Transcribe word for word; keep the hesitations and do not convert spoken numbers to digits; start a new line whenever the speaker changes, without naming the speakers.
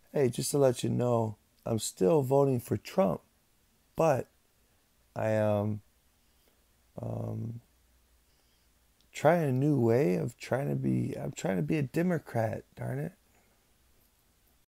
Hey, just to let you know, I'm still voting for Trump, but I am um, trying a new way of trying to be. I'm trying to be a Democrat. Darn it.